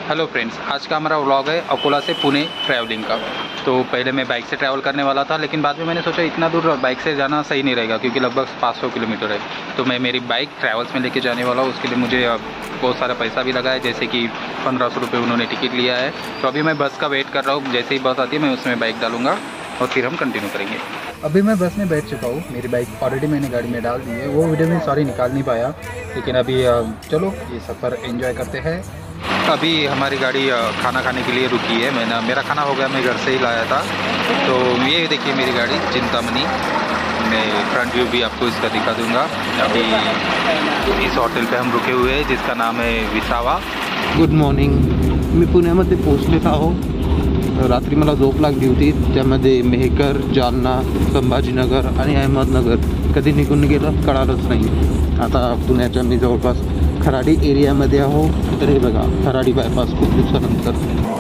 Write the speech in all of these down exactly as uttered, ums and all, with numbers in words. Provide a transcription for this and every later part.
Hello friends, आज का हमारा व्लॉग है अकोला से पुणे ट्रैवलिंग का। तो पहले मैं बाइक से ट्रैवल करने वाला था, लेकिन बाद में मैंने सोचा इतना दूर बाइक से जाना सही नहीं रहेगा, क्योंकि लगभग पाँच सौ किलोमीटर है। तो मैं मेरी बाइक ट्रैवल्स में लेके जाने वाला हूँ। उसके लिए मुझे बहुत सारा पैसा भी लगा है, जैसे कि पंद्रह सौ रुपये उन्होंने टिकट लिया है। तो अभी मैं बस का वेट कर रहा हूँ। जैसे ही बस आती है मैं उसमें बाइक डालूंगा और फिर हम कंटिन्यू करेंगे। अभी मैं बस में बैठ चुका हूँ। मेरी बाइक ऑलरेडी मैंने गाड़ी में डाल दी है। वो वीडियो में सॉरी निकाल नहीं पाया, लेकिन अभी चलो ये सफ़र एंजॉय करते हैं। अभी हमारी गाड़ी खाना खाने के लिए रुकी है। मैंने मेरा खाना हो गया, मैं घर से ही लाया था। तो ये देखिए मेरी गाड़ी चिंतामणि। मैं फ्रंट व्यू भी आपको इसका दिखा दूंगा। अभी इस होटल पे हम रुके हुए हैं जिसका नाम है विसावा। Good morning. मी पुण्यामध्ये पोहोचलेलो आहो. रात्री मला झोप लागली होती, त्यामध्ये मेहकर, जालना, संभाजीनगर आणि अहमदनगर कधी निघून गेलं कळालंच नाही. आता पुण्याच्या मी जवळपास खराडी एरियामध्ये आहो. तर हे बघा खराडी बायपास खूप दिवसानंतर.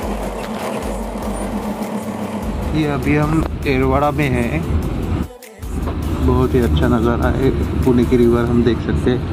ये अभी हम एरवाड़ा में हैं. बहुत ही अच्छा नज़ारा है. पुणे की रिवर हम देख सकते हैं.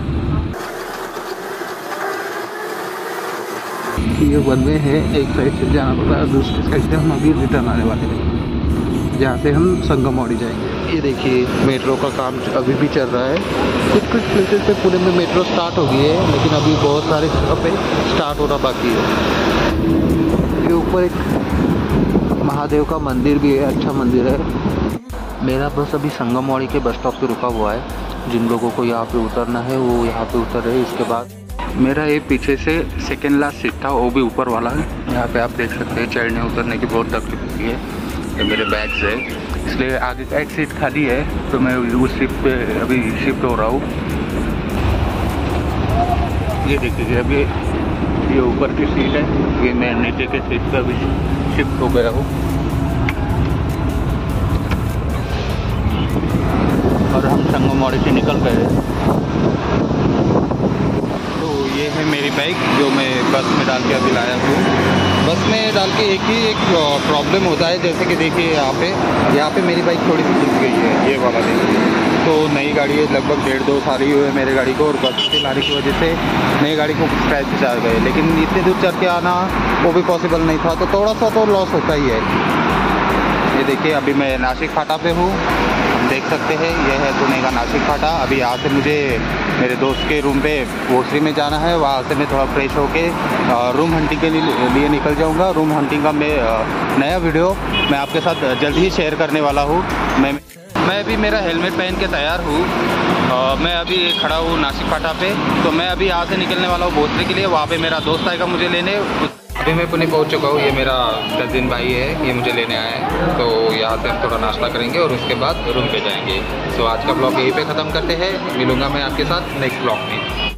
ये वन वे है, एक साइड से जाना पड़ता है, दूसरी साइड से हम अभी रिटर्न आने वाले हैं, जहाँ से हम संगमवाड़ी जाएंगे. ये देखिए मेट्रो का काम अभी भी चल रहा है. कुछ कुछ प्लेसेस पे पुणे में मेट्रो स्टार्ट हो गई है, लेकिन अभी बहुत सारे जगह पे स्टार्ट होना बाकी है. ये ऊपर एक महादेव का मंदिर भी है, अच्छा मंदिर है. मेरा बस अभी संगमवाड़ी के बस स्टॉप पे रुका हुआ है. जिन लोगों को यहाँ पे उतरना है वो यहाँ पे उतर रहे हैं. इसके बाद मेरा ये पीछे से सेकेंड लास्ट सीट था, वो भी ऊपर वाला है. यहाँ पे आप देख सकते हैं चढ़ने उतरने की बहुत तकलीफ होती है. ये मेरे बैग्स है, इसलिए आगे का एक सीट खाली है, तो मैं उस सीट पे अभी शिफ्ट हो रहा हूँ. ये देखिए अभी ये ऊपर की सीट है, ये मैं नीचे के सीट पे अभी शिफ्ट हो गया हूँ. और हम संगमवाड़ी से निकल गए. ये है मेरी बाइक जो मैं बस में डाल के अभी लाया हूँ. बस में डाल के एक ही एक प्रॉब्लम होता है, जैसे कि देखिए यहाँ पे यहाँ पे मेरी बाइक थोड़ी सी घिस गई है. ये वाला देखिए, तो नई गाड़ी है, लगभग डेढ़ दो साल ही हुए मेरे गाड़ी को, और बस से लाने की वजह से नई गाड़ी को स्क्रैच आ गए. लेकिन इतने दूर चल के आना वो भी पॉसिबल नहीं था, तो थोड़ा सा तो लॉस होता ही है. ये देखिए अभी मैं नासिक फाटा पे हूँ, देख सकते हैं. यह है पुणे का नासिक फाटा. अभी यहाँ से मुझे मेरे दोस्त के रूम पे भोसरी में जाना है. वहाँ से मैं थोड़ा फ्रेश होके रूम हंटिंग के लिए लिए निकल जाऊँगा. रूम हंटिंग का मैं नया वीडियो मैं आपके साथ जल्द ही शेयर करने वाला हूँ. मैं मैं अभी मेरा हेलमेट पहन के तैयार हूँ. मैं अभी खड़ा हूँ नासिक फाटा पे. तो मैं अभी यहाँ से निकलने वाला हूँ भोसरी के लिए. वहाँ पे मेरा दोस्त आएगा मुझे लेने. अभी मैं पुणे पहुंच चुका हूँ. ये मेरा कजिन भाई है, ये मुझे लेने आया है. तो यहाँ से हम थोड़ा नाश्ता करेंगे और उसके बाद रूम पे जाएंगे. तो आज का ब्लॉग यहीं पे ख़त्म करते हैं. मिलूंगा मैं आपके साथ नेक्स्ट ब्लॉग में.